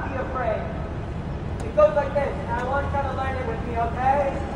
not be afraid. It goes like this, and I want you to learn it with me, okay?